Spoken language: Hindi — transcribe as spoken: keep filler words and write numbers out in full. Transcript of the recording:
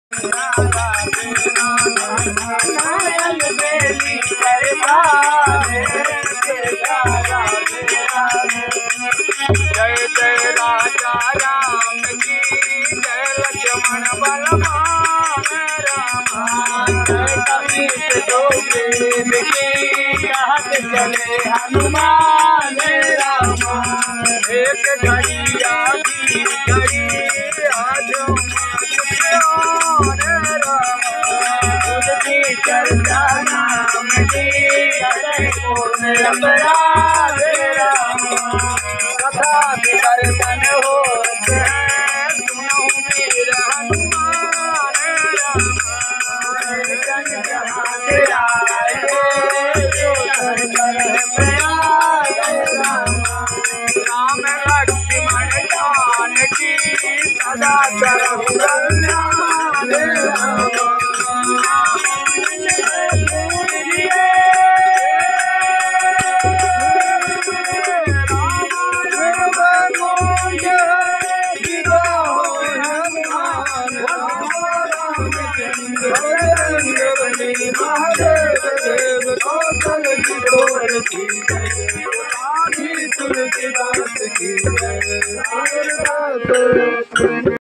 जय जय राजा राम की जय लक्ष्मण बलवान राम जय कपीस गोविंद की कहत चले हनुमान राम एक घड़ी आधी घड़ी आज उसकी चर्चा नाम की अजय पूर्ण अपराध राम कथा कीर्तन होते हैं सुनो वीर हनुमान राम जन जहाँ से आए जो कर प्रयाग राम राम लक्ष्मण जानकी सदा करहु कल्याण राम महादेव कौशल किशोर की जय तुलसीदास की जय।